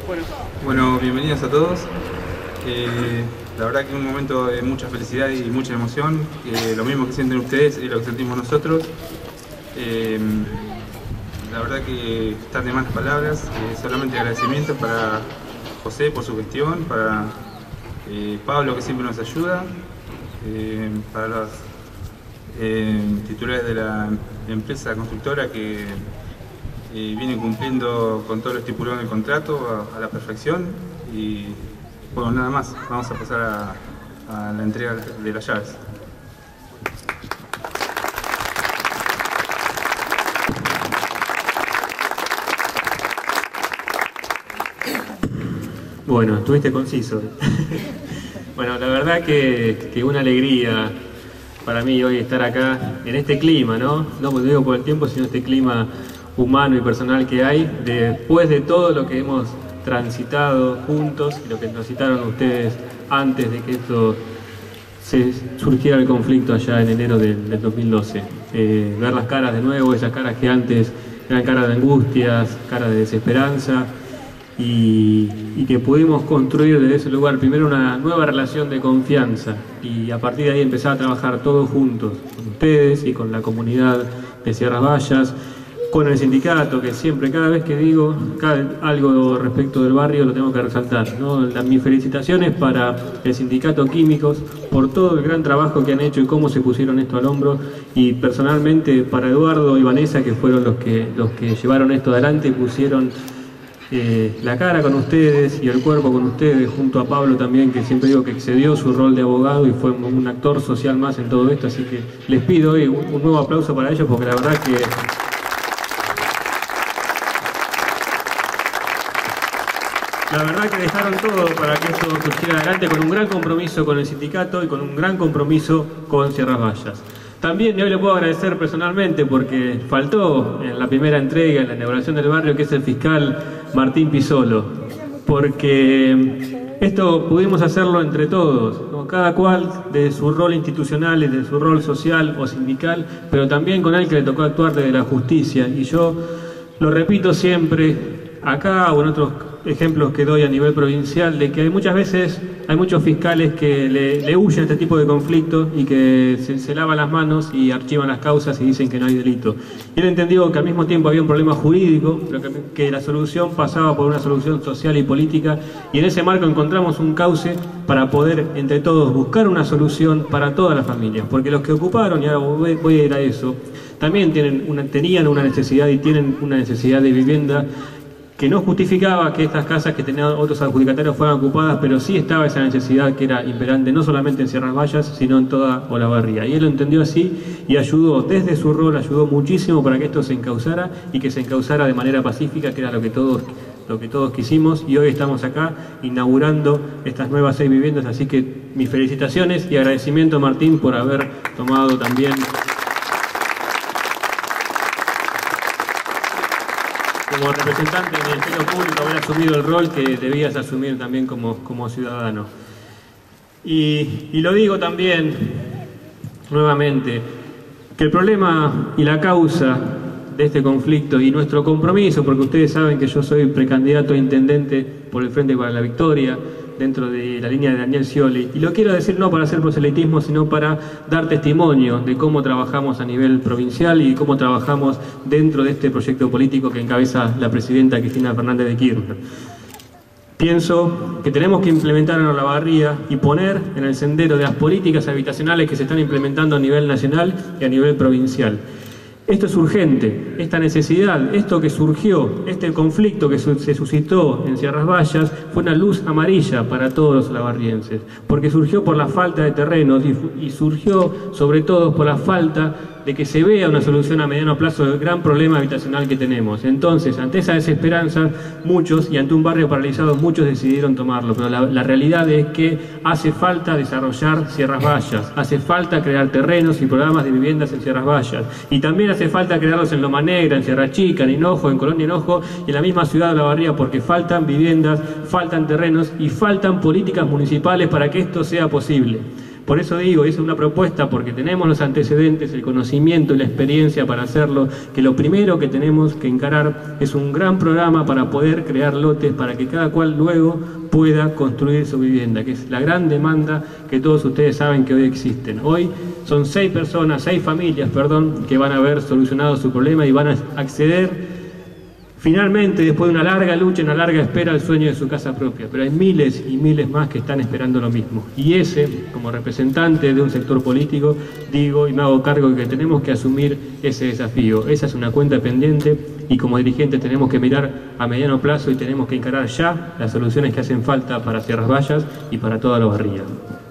Bueno, bienvenidos a todos. La verdad que es un momento de mucha felicidad y mucha emoción. Lo mismo que sienten ustedes es lo que sentimos nosotros. La verdad que están de más palabras, solamente agradecimientos para José por su gestión, para Pablo que siempre nos ayuda, para los titulares de la empresa constructora que vienen cumpliendo con todo lo estipulado en el contrato a la perfección. Y bueno, nada más, vamos a pasar a la entrega de las llaves. Bueno, estuviste conciso. Bueno, la verdad que una alegría para mí hoy estar acá en este clima, ¿no? No me digo por el tiempo, sino este clima humano y personal que hay, después de todo lo que hemos transitado juntos y lo que transitaron ustedes antes de que esto surgiera el conflicto allá en enero del 2012. Ver las caras de nuevo, esas caras que antes eran caras de angustias, caras de desesperanza, y que pudimos construir desde ese lugar primero una nueva relación de confianza y a partir de ahí empezar a trabajar todos juntos, con ustedes y con la comunidad de Sierras Vallas, con el sindicato, que siempre, cada vez que digo algo respecto del barrio lo tengo que resaltar, ¿no? Mis felicitaciones para el sindicato Químicos por todo el gran trabajo que han hecho y cómo se pusieron esto al hombro, y personalmente para Eduardo y Vanessa, que fueron los que llevaron esto adelante y pusieron la cara con ustedes y el cuerpo con ustedes, junto a Pablo también, que siempre digo que excedió su rol de abogado y fue un actor social más en todo esto, así que les pido hoy un nuevo aplauso para ellos, porque la verdad que dejaron todo para que esto surgiera adelante con un gran compromiso con el sindicato y con un gran compromiso con Sierras Vallas. También y hoy le puedo agradecer personalmente porque faltó en la primera entrega, en la inauguración del barrio, que es el fiscal Martín Pisolo, porque esto pudimos hacerlo entre todos, ¿no? Cada cual de su rol institucional y de su rol social o sindical, pero también con él que le tocó actuar desde la justicia. Y yo lo repito siempre, acá o en otros ejemplos que doy a nivel provincial, de que muchas veces hay muchos fiscales que le huyen a este tipo de conflictos y que se lavan las manos y archivan las causas y dicen que no hay delito. Y él entendió que al mismo tiempo había un problema jurídico, pero que la solución pasaba por una solución social y política, y en ese marco encontramos un cauce para poder entre todos buscar una solución para todas las familias, porque los que ocuparon, y ahora voy a ir a eso, también tenían una necesidad y tienen una necesidad de vivienda que no justificaba que estas casas que tenían otros adjudicatarios fueran ocupadas, pero sí estaba esa necesidad que era imperante no solamente en Sierras Vallas, sino en toda Olavarría. Y él lo entendió así y ayudó, desde su rol, ayudó muchísimo para que esto se encauzara y que se encauzara de manera pacífica, que era lo que todos quisimos, y hoy estamos acá inaugurando estas nuevas 6 viviendas, así que mis felicitaciones y agradecimiento, Martín, por haber tomado también como representante del Ministerio Público, haber asumido el rol que debías asumir también como ciudadano. Y lo digo también, nuevamente, que el problema y la causa de este conflicto y nuestro compromiso, porque ustedes saben que yo soy precandidato a intendente por el Frente para la Victoria, dentro de la línea de Daniel Scioli, y lo quiero decir no para hacer proselitismo, sino para dar testimonio de cómo trabajamos a nivel provincial y cómo trabajamos dentro de este proyecto político que encabeza la presidenta Cristina Fernández de Kirchner. Pienso que tenemos que implementar en Olavarría y poner en el sendero de las políticas habitacionales que se están implementando a nivel nacional y a nivel provincial. Esto es urgente, esta necesidad, esto que surgió, este conflicto que se suscitó en Sierras Vallas fue una luz amarilla para todos los olavarrienses, porque surgió por la falta de terrenos y surgió sobre todo por la falta de que se vea una solución a mediano plazo del gran problema habitacional que tenemos. Entonces, ante esa desesperanza, muchos, y ante un barrio paralizado, muchos decidieron tomarlo, pero la realidad es que hace falta desarrollar Sierras Vallas, hace falta crear terrenos y programas de viviendas en Sierras Vallas, y también hace falta crearlos en Loma Negra, en Sierra Chica, en Hinojo, en Colonia Hinojo, y en la misma ciudad de Olavarría, porque faltan viviendas, faltan terrenos y faltan políticas municipales para que esto sea posible. Por eso digo, es una propuesta porque tenemos los antecedentes, el conocimiento y la experiencia para hacerlo, que lo primero que tenemos que encarar es un gran programa para poder crear lotes para que cada cual luego pueda construir su vivienda, que es la gran demanda que todos ustedes saben que hoy existen. Hoy son 6 familias, que van a haber solucionado su problema y van a acceder finalmente, después de una larga lucha, una larga espera, al sueño de su casa propia. Pero hay miles y miles más que están esperando lo mismo. Y ese, como representante de un sector político, digo y me hago cargo de que tenemos que asumir ese desafío. Esa es una cuenta pendiente y como dirigentes tenemos que mirar a mediano plazo y tenemos que encarar ya las soluciones que hacen falta para Tierras Vallas y para toda la barría.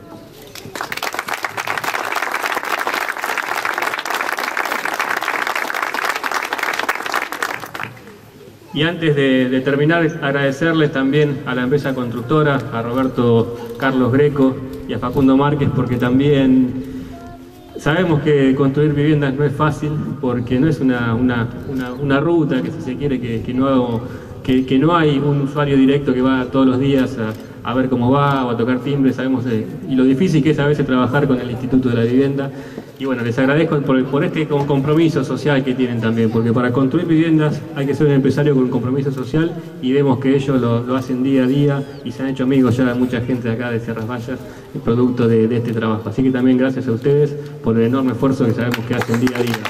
Y antes de terminar, agradecerles también a la empresa constructora, a Roberto Carlos Greco y a Facundo Márquez, porque también sabemos que construir viviendas no es fácil, porque no es una ruta que, si se quiere, que no hay un usuario directo que va todos los días a ver cómo va o a tocar timbre. Sabemos y lo difícil que es a veces trabajar con el Instituto de la Vivienda. Y bueno, les agradezco por este compromiso social que tienen también, porque para construir viviendas hay que ser un empresario con un compromiso social y vemos que ellos lo hacen día a día y se han hecho amigos ya de mucha gente de acá de Tierras Vallas, producto de este trabajo. Así que también gracias a ustedes por el enorme esfuerzo que sabemos que hacen día a día.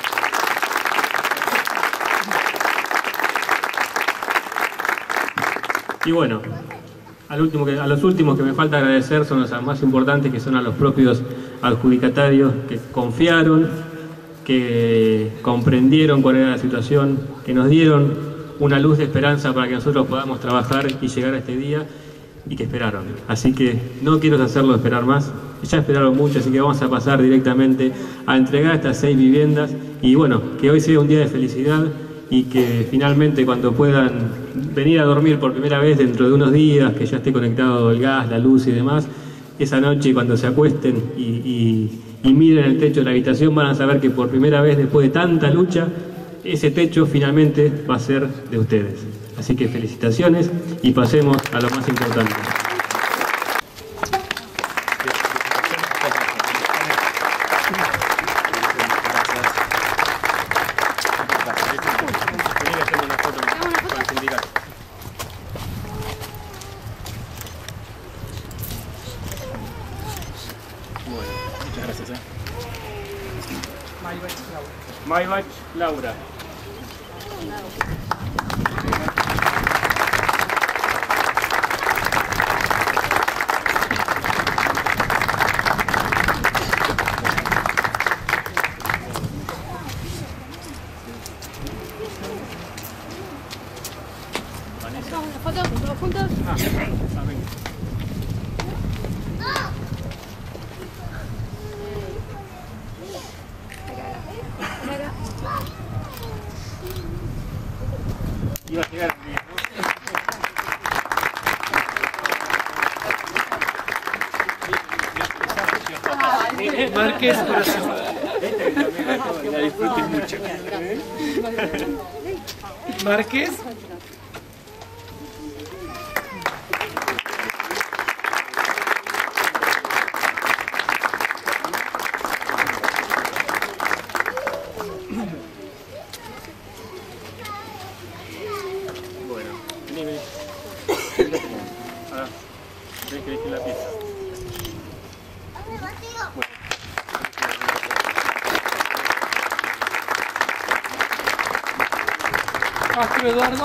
Y bueno, a los últimos que me falta agradecer son los más importantes, que son a los propios adjudicatarios que confiaron, que comprendieron cuál era la situación, que nos dieron una luz de esperanza para que nosotros podamos trabajar y llegar a este día, y que esperaron. Así que no quiero hacerlo esperar más, ya esperaron mucho, así que vamos a pasar directamente a entregar estas 6 viviendas y bueno, que hoy sea un día de felicidad y que finalmente cuando puedan venir a dormir por primera vez dentro de unos días, que ya esté conectado el gas, la luz y demás, esa noche cuando se acuesten y miren el techo de la habitación van a saber que por primera vez después de tanta lucha, ese techo finalmente va a ser de ustedes. Así que felicitaciones y pasemos a lo más importante. Maybach Laura. ¿Todos juntos? Iba a llegar. Márquez, corazón. La disfruten mucho. Márquez. Bueno, vení. Ahora, tenés que elegir la pieza. Castro Eduardo.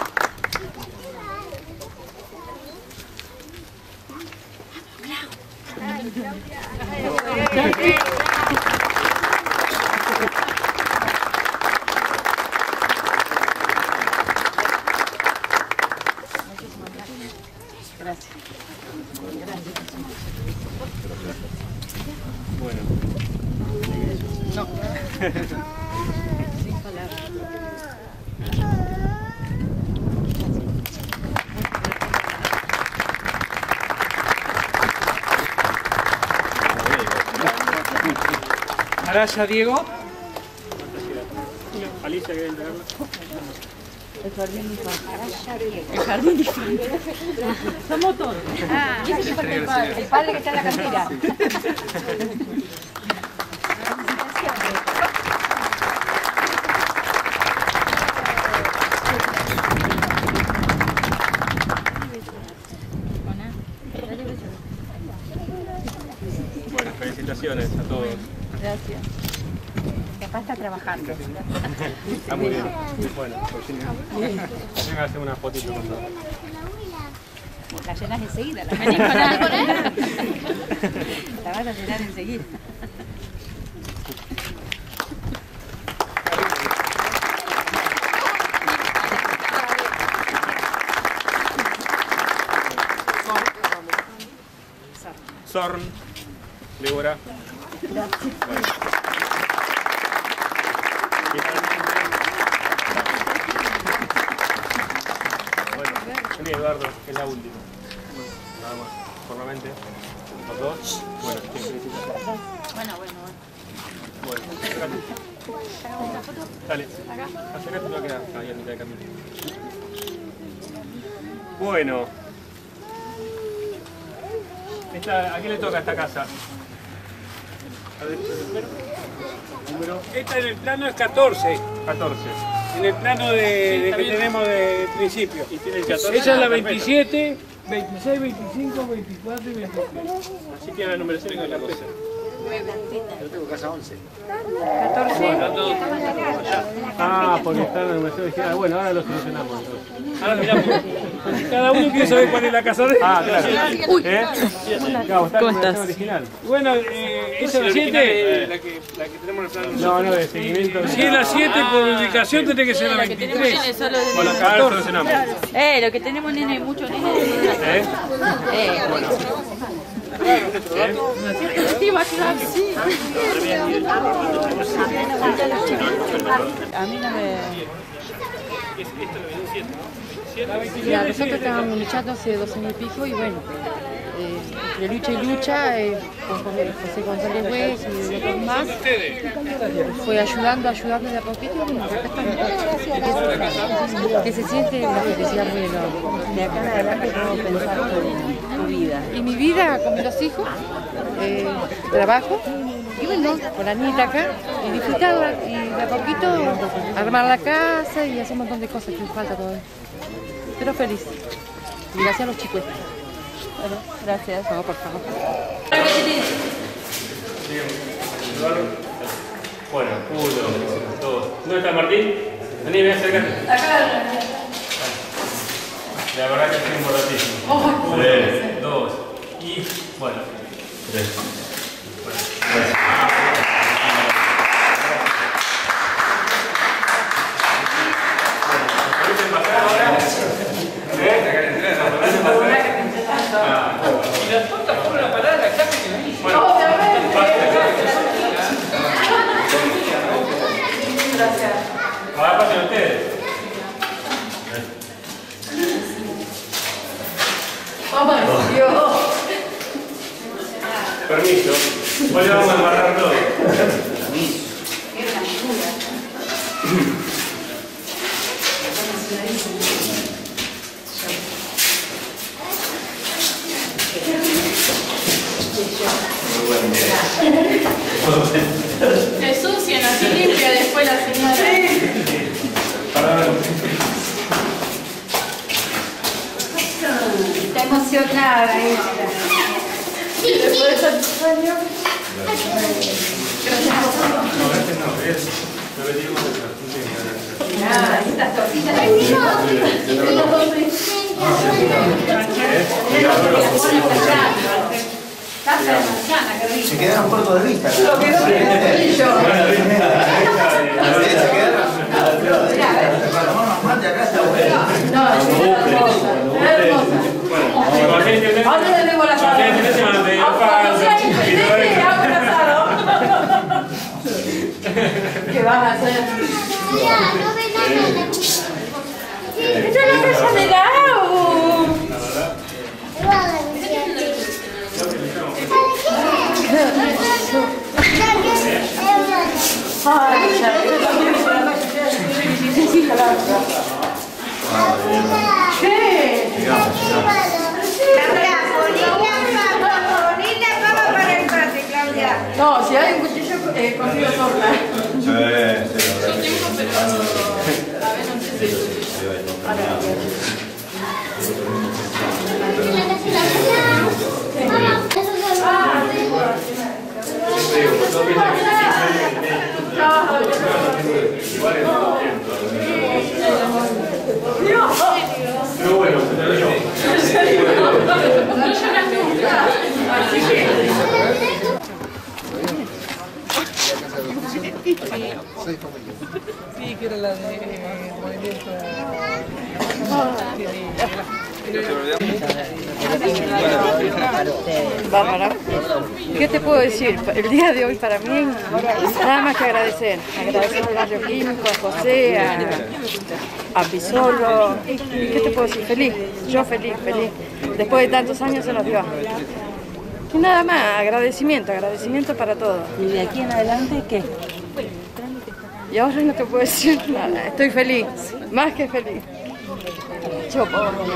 Bueno. No. Sin palabras. Araya Diego. Alicia, ¿querés entregarla? El jardín infantil. El jardín infantil. Somos todos. Ah, ¿y ese que el padre? El padre que está en la cantera. Bueno, felicitaciones a todos. Gracias. Capaz está trabajando. Está muy bien. Bueno, venga a hacer una fotito con todos. La llenas enseguida, la venís con algo, ¿no? La vas a llenar enseguida. Zorn, Débora. Bueno. Vení, Eduardo, que es la última. Nada más, formalmente. Los dos. Bueno, Bueno. dale. Acércate, te va a quedar ahí a mitad de camino. Bueno. ¿A quién le toca esta casa? ¿Número? Esta en el plano es 14. 14. En el plano que tenemos de principio. ¿Y tiene el 14? Esa es la 27, 26, 25, 24 y 23. Así tiene la numeración en la carpeta. Yo tengo casa 11. 14. Ah, porque está en la numeración original. Bueno, ahora lo solucionamos entonces. Ahora miramos. Cada uno quiere saber cuál es la casa de él. Ah, claro. Claro, está en la numeración original. Bueno, esa es la 7. La que tenemos en el plano. No, de seguimiento. Si es la 7 por ubicación, tiene que ser la 23. Bueno, acá lo solucionamos. Lo que tenemos, nene, muchos nenes. Bueno. Sí, va a quedar, sí. A mí no me... Mira, nosotros estábamos luchando hace 2 años y pico y bueno, entre lucha y lucha, con José González Güez y otros más, fue ayudando de a poquito y bueno, acá estamos. Que se siente una felicidad muy enorme. De acá en adelante, ¿cómo pensar tu vida? Y mi vida con los hijos, trabajo y bueno, con la nieta acá y disfrutarla y de a poquito armar la casa y hacer un montón de cosas que falta todavía. Pero feliz. Y gracias a los chicos. Bueno, gracias. No, por favor. Bueno, 1, 2. ¿Dónde está Martín? Vení, ven, acércate. Acá. La verdad que es importantísimo. 1, 2 y bueno. 3. Y las tortas fueron a parar a la casa que me hizo. Bueno, Gracias. ahora pasen ustedes. ¡Vamos, Dios! Permiso. Hoy vamos a amarrar todo. Se ensucian, así limpia después la señora. Está emocionada ella. Después de tantos años. Estas tortitas. Se quedaron cortos de vista. Lo que no tiene yo. Se quedaron. Acá está bueno. No, es hermosa. Ahora le debo la sala. ¿Qué van a hacer? Mira, no ve nada. ¡Esta es la casa de Lau! Ay, ya. consigo sola. Sí, la verdad que sí. A ver, no sé si... Pero bueno, Sí, que era la de movimiento. Bárbara. ¿Qué te puedo decir? El día de hoy para mí, nada más que agradecer. Agradecer al barrio químico, a José, a Pisolo. ¿Qué te puedo decir? Feliz. Yo feliz. Después de tantos años se nos dio. Y nada más, agradecimiento para todos. ¿Y de aquí en adelante qué? Y ahora no te puedo decir nada. Estoy feliz, más que feliz. Yo,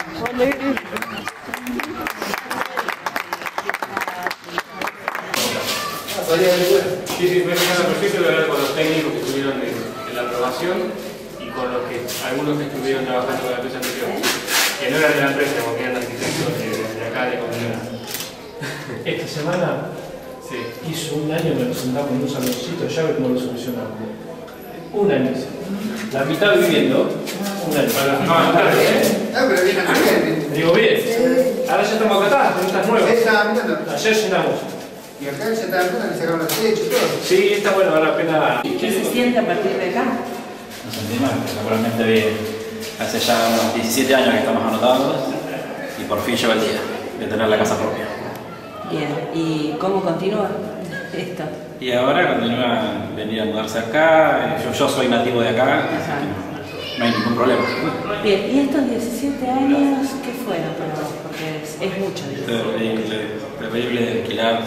sí, fue perfecto de hablar con los técnicos que estuvieron en la aprobación y con los que algunos que estuvieron trabajando con la empresa anterior, que no eran de la empresa, porque eran arquitectos de acá de Comunidad. Esta semana hizo un año que nos sentamos en un saloncito, ya ve cómo lo solucionamos. Un año. La mitad viviendo, un año. No, pero viene bien. Digo bien. Ahora ya estamos acá, con estas nuevas. Ayer llenamos. Y acá se está dando que sacaron los techos y todo. Sí, está bueno, vale la pena. ¿Qué se siente a partir de acá? Nos sentimos naturalmente bien. Hace ya unos 17 años que estamos anotados y por fin llegó el día de tener la casa propia. Bien, ¿y cómo continúa esto? Y ahora continúa venir a mudarse acá. Yo soy nativo de acá, así que no hay ningún problema. Bien, ¿y estos 17 años qué fueron para vos? Porque es mucho. Terrible de alquilar.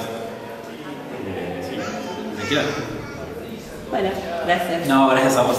¿De alquilar? Bueno, gracias. No, gracias a vos.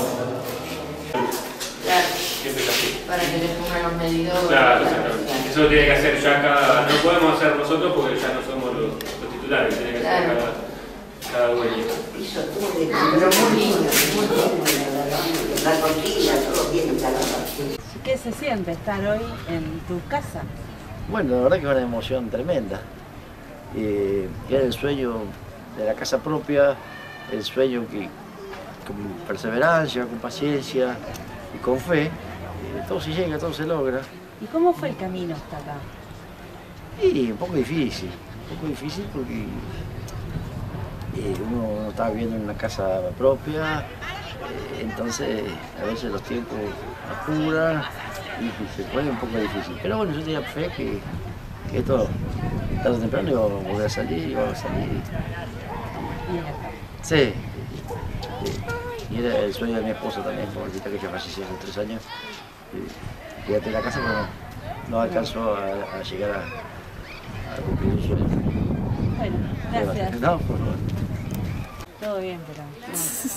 Para que les pongan los medidores. Claro, eso lo tiene que hacer ya cada... No podemos hacer nosotros porque ya no somos los titulares, tiene que hacer cada dueño. Pero muy lindo, la cocina, todo bien instalado. ¿Qué se siente estar hoy en tu casa? Bueno, la verdad que es una emoción tremenda. Era el sueño de la casa propia, el sueño que con perseverancia, con paciencia y con fe, todo se llega, todo se logra. ¿Y cómo fue el camino hasta acá? Y un poco difícil porque uno estaba viviendo en una casa propia, entonces a veces los tiempos apuran y se pone un poco difícil. Pero bueno, yo tenía fe que esto tarde o temprano iba a volver a salir, Sí. Y era el sueño de mi esposa también, pobrecita, que ya falleció hace 3 años. Quédate en la casa, pero no alcanzó a llegar a cumplir un sueño. Bueno, gracias. No, por favor. Todo bien, pero no.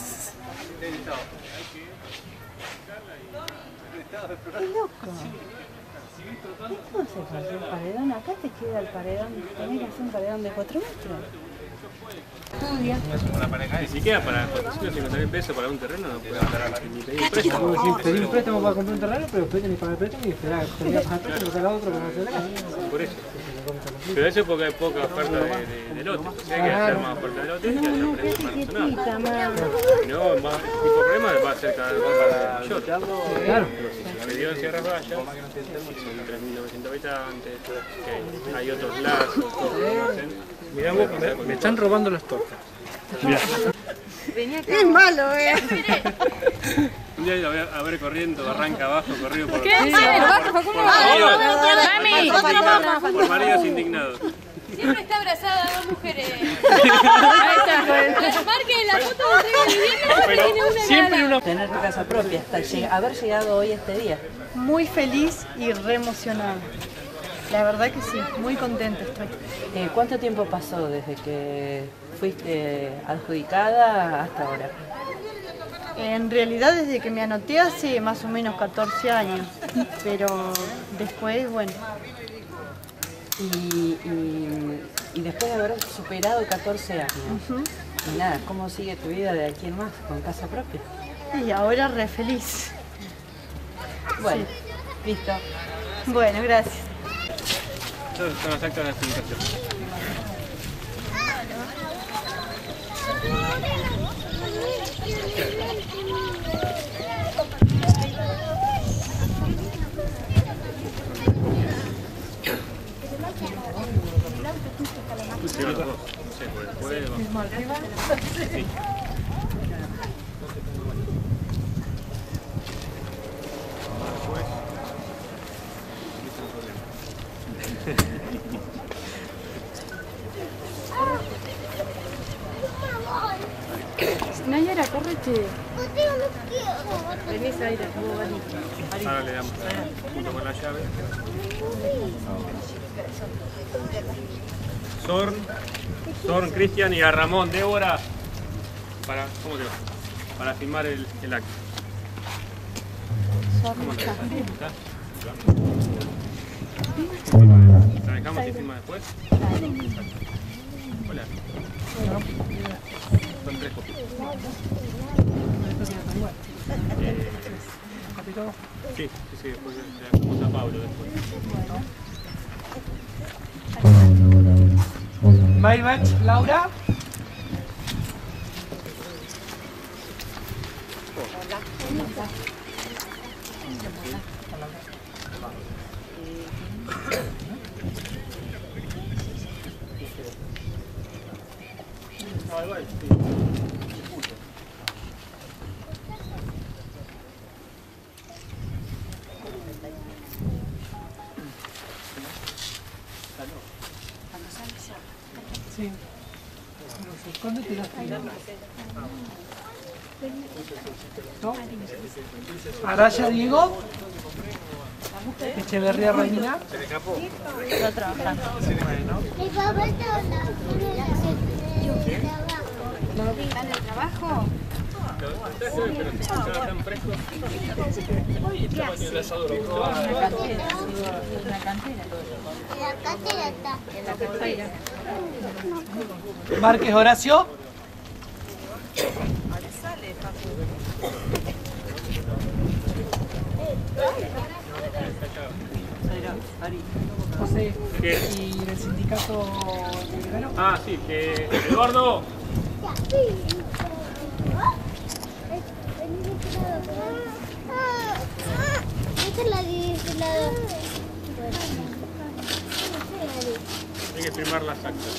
¡Qué loco! ¿Cómo se hace un paredón? Acá te queda el paredón, tenés que hacer un paredón de 4 metros. Estudia. Ni siquiera para 450.000 pesos para un terreno no puede andar ni pedir un préstamo. Sí, pedí un préstamo para comprar un terreno, pero después tenés que pagar el préstamo y esperar que te pagar el préstamo y sacar otro que no se la casa. Por eso. Pero eso es porque hay poca oferta de lotes. Si hay que hacer más oferta de lotes, y hacer precios más razonables. Si no, el tipo de problema va a ser cada vez más mayor. Claro. Se dio en Sierra Vallas, son 3.900 habitantes, que hay otros lazos, Mirá vos, me están robando las tortas. Mirá. Es malo, Un día lo voy a ver corriendo, arranca abajo, corrido por... ¿Qué? Mami, por maridos indignados. siempre está abrazada a 2 mujeres. Marquen la foto de tiene una siempre una... Tener tu casa propia, hasta haber llegado hoy este día. Muy feliz y re emocionada. La verdad que sí, muy contenta estoy. ¿Cuánto tiempo pasó desde que fuiste adjudicada hasta ahora? En realidad desde que me anoté hace más o menos 14 años, pero después, bueno. Y después de haber superado 14 años, Y nada, ¿cómo sigue tu vida de aquí en más, con casa propia? Y ahora re feliz. Bueno, listo. Bueno, gracias. Son las actas de la explicación. ¿Mismo arriba? Sí. Nayara, correte. Vení, Zaira, vos vení. Ahora le damos junto con la llave. Sorn, Cristian y a Ramón, Débora, ¿cómo te va? Para firmar el acto. ¿Cómo te va? ¿La dejamos y firma después? Hola. Son 3 copias. Sí, después le dejamos a Pablo después. Maybach, Laura. Sí. Escóndete la fila. ¿No? Araya Diego. Echeverría Romina. Se le escapó. Está trabajando. Bueno. ¿Están en el trabajo? Pero si están frescos. La cantera. En la cantera. Márquez Horacio. José. ¿Y del sindicato chileno? Ah, sí, que Eduardo. Hay que firmar las actas.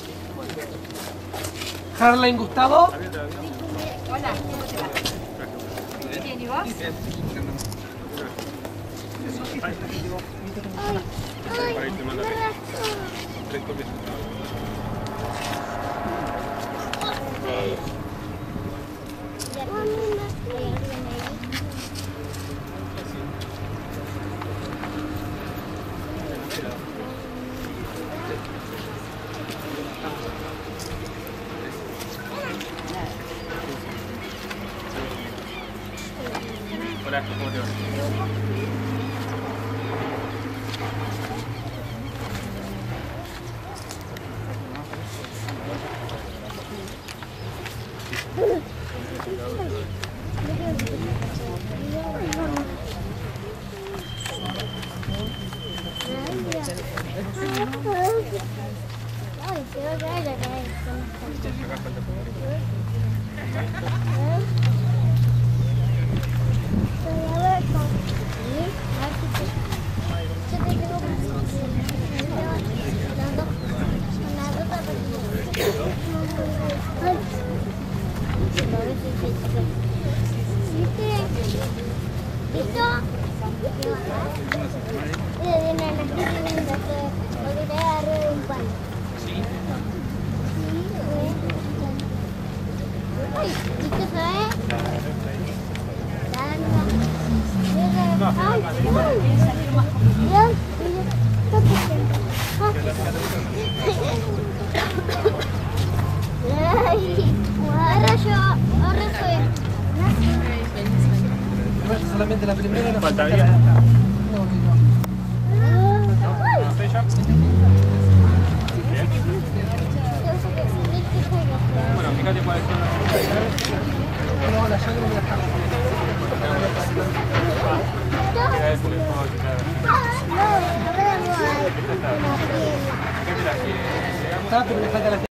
Harlan Gustavo. Hola, ¿cómo te va? Bien, ¿y vos? Ahí te manda 3 copias. Hola, ¿cómo te va? Ay, se va a caer la cabeza. Solamente la primera no falta bien. Bueno, fíjate cuáles son las Está, pero le falta la